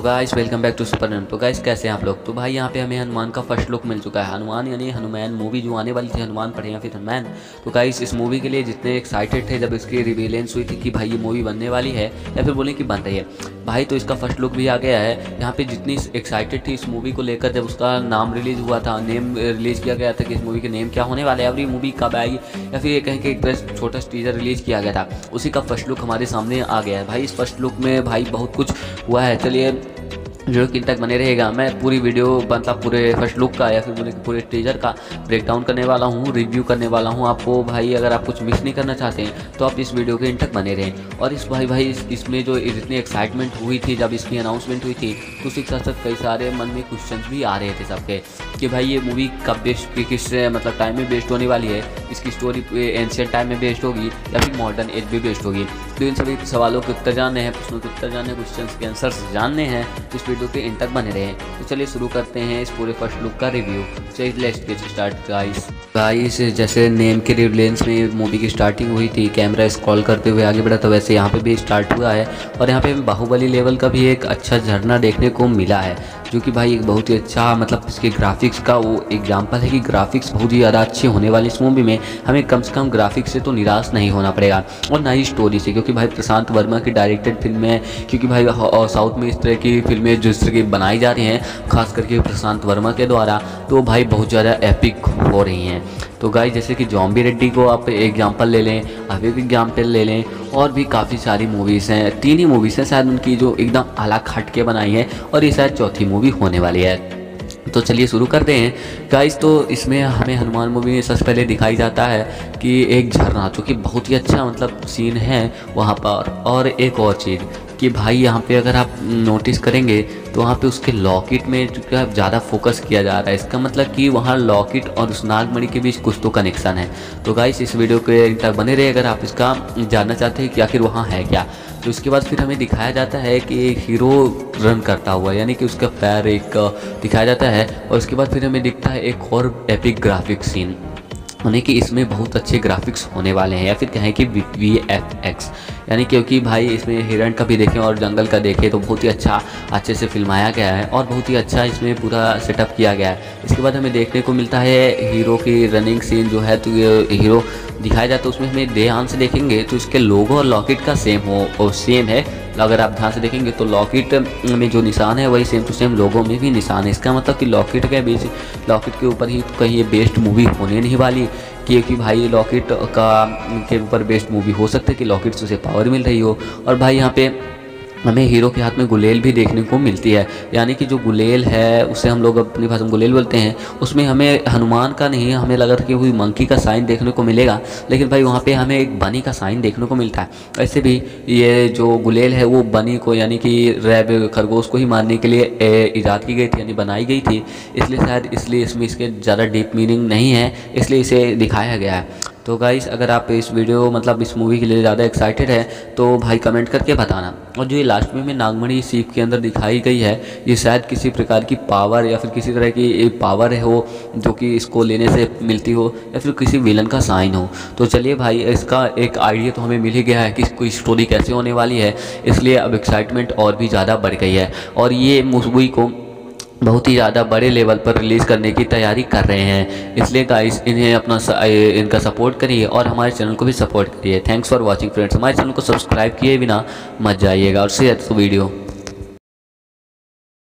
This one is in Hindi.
तो guys welcome back to super run. तो गाइस कैसे हैं आप लोग। तो भाई यहाँ पे हमें हनुमान का फर्स्ट लुक मिल चुका है। हनुमान यानी हनुमान मूवी जो आने वाली थी, हनुमान पढ़े या फिर हनुमान। तो गाइस इस मूवी के लिए जितने एक्साइटेड थे जब इसकी रिवीलेंस हुई थी कि भाई ये मूवी बनने वाली है या फिर बोलें कि बन रही है भाई, तो इसका फर्स्ट लुक भी आ गया है। यहाँ पे जितनी एक्साइटेड थी इस मूवी को लेकर, जब उसका नाम रिलीज़ हुआ था, नेम रिलीज़ किया गया था कि इस मूवी के नेम क्या होने वाले हैं, और ये मूवी कब आएगी या फिर ये कहीं के एक छोटा टीजर रिलीज़ किया गया था, उसी का फर्स्ट लुक हमारे सामने आ गया है। भाई इस फर्स्ट लुक में भाई बहुत कुछ हुआ है। चलिए वीडियो किन तक बने रहेगा, मैं पूरी वीडियो मतलब पूरे फर्स्ट लुक का या फिर बोले कि पूरे टीजर का ब्रेकडाउन करने वाला हूँ, रिव्यू करने वाला हूँ आपको। भाई अगर आप कुछ मिस नहीं करना चाहते हैं तो आप इस वीडियो के इन तक बने रहें। और इस भाई इसमें जो इतनी एक्साइटमेंट हुई थी जब इसकी अनाउंसमेंट हुई थी, तो उसके साथ साथ कई सारे मन में क्वेश्चन भी आ रहे थे सबके कि भाई ये मूवी कब बेस्ड किस मतलब टाइम में बेस्ड होने वाली है, इसकी स्टोरी एंशिएंट टाइम में बेस्ड होगी या फिर मॉडर्न एज में बेस्ड होगी। तो इन सभी सवालों के उत्तर जानने हैं, प्रश्नों के उत्तर जानने हैं, क्वेश्चन के आंसर्स जानने हैं, तो इस वीडियो के इन तक बने रहे। तो चलिए शुरू करते हैं इस पूरे फर्स्ट लुक का रिव्यू। चलिए लेट्स गेट स्टार्ट गाइस। जैसे नेम के रिवीलेंस में मूवी की स्टार्टिंग हुई थी, कैमरा स्क्रॉल करते हुए आगे बढ़ा, तो वैसे यहाँ पे भी स्टार्ट हुआ है। और यहाँ पे बाहुबली लेवल का भी एक अच्छा झरना देखने को मिला है, जो कि भाई एक बहुत ही अच्छा मतलब इसके ग्राफिक्स का वो एग्जांपल है कि ग्राफिक्स बहुत ही ज़्यादा अच्छे होने वाले इस मूवी में। हमें कम से कम ग्राफिक्स से तो निराश नहीं होना पड़ेगा, और ना ही स्टोरी से, क्योंकि भाई प्रशांत वर्मा की डायरेक्टेड फिल्म है। क्योंकि भाई साउथ में इस तरह की फिल्में जिस तरह की बनाई जा रही हैं, खास करके प्रशांत वर्मा के द्वारा, तो भाई बहुत ज़्यादा एपिक हो रही हैं। तो गाइस जैसे कि जॉम्बी रेड्डी को आप एग्जांपल ले लें, अभी भी एग्जांपल ले लें, और भी काफ़ी सारी मूवीज़ हैं। 3 ही मूवीज़ हैं शायद उनकी जो एकदम अलग हट के बनाई है, और ये शायद चौथी मूवी होने वाली है। तो चलिए शुरू करते हैं गाइस। तो इसमें हमें हनुमान मूवी में सबसे पहले दिखाई जाता है कि एक झरना, जो कि बहुत ही अच्छा मतलब सीन है वहाँ पर। और एक और चीज़ कि भाई यहाँ पे अगर आप नोटिस करेंगे तो वहाँ पे उसके लॉकेट में ज़्यादा फोकस किया जा रहा है। इसका मतलब कि वहाँ लॉकेट और उस नागमणि के बीच कुछ तो कनेक्शन है। तो गाइस इस वीडियो के तक बने रहे अगर आप इसका जानना चाहते हैं कि आखिर वहाँ है क्या। तो इसके बाद फिर हमें दिखाया जाता है कि एक हीरो रन करता हुआ, यानी कि उसका पैर एक दिखाया जाता है। और उसके बाद फिर हमें दिखता है एक और एपिक ग्राफिक सीन, यानी कि इसमें बहुत अच्छे ग्राफिक्स होने वाले हैं, या फिर कहें कि VFX, यानी क्योंकि भाई इसमें हिरण का भी देखें और जंगल का देखें तो बहुत ही अच्छे से फिल्माया गया है, और बहुत ही अच्छा इसमें पूरा सेटअप किया गया है। इसके बाद हमें देखने को मिलता है हीरो की रनिंग सीन जो है, तो ये हीरो दिखाया जाता है, उसमें हमें ध्यान से देखेंगे तो इसके लोगो और लॉकेट का सेम है। अगर आप ध्यान से देखेंगे तो लॉकेट में जो निशान है वही सेम टू सेम लोगों में भी निशान है। इसका मतलब कि लॉकेट के ऊपर ही तो कहीं ये बेस्ट मूवी होने नहीं वाली, क्योंकि भाई लॉकेट के ऊपर बेस्ट मूवी हो सकता है कि लॉकेट से उसे पावर मिल रही हो। और भाई यहाँ पे हमें हीरो के हाथ में गुलेल भी देखने को मिलती है, यानी कि जो गुलेल है उसे हम लोग अपनी भाषा में गुलेल बोलते हैं। उसमें हमें हनुमान का नहीं, हमें लगा कि हुई मंकी का साइन देखने को मिलेगा, लेकिन भाई वहाँ पे हमें एक बनी का साइन देखने को मिलता है। ऐसे भी ये जो गुलेल है वो बनी को यानी कि रैब खरगोश को ही मारने के लिए ईजाद की गई थी, यानी बनाई गई थी। इसलिए शायद इसलिए इसमें इसके ज़्यादा डीप मीनिंग नहीं है, इसलिए इसे दिखाया गया है। तो गाइस अगर आप इस वीडियो मतलब इस मूवी के लिए ज़्यादा एक्साइटेड है तो भाई कमेंट करके बताना। और जो ये लास्ट में नागमणि सीप के अंदर दिखाई गई है, ये शायद किसी प्रकार की पावर या फिर किसी तरह की पावर है हो जो कि इसको लेने से मिलती हो, या फिर किसी विलन का साइन हो। तो चलिए भाई इसका एक आइडिया तो हमें मिल ही गया है कि कोई स्टोरी कैसे होने वाली है, इसलिए अब एक्साइटमेंट और भी ज़्यादा बढ़ गई है। और ये मूवी को बहुत ही ज़्यादा बड़े लेवल पर रिलीज़ करने की तैयारी कर रहे हैं, इसलिए गाइस इन्हें इनका सपोर्ट करिए और हमारे चैनल को भी सपोर्ट करिए। Thanks for watching friends. हमारे चैनल को सब्सक्राइब किए बिना मत जाइएगा और शेयर वीडियो।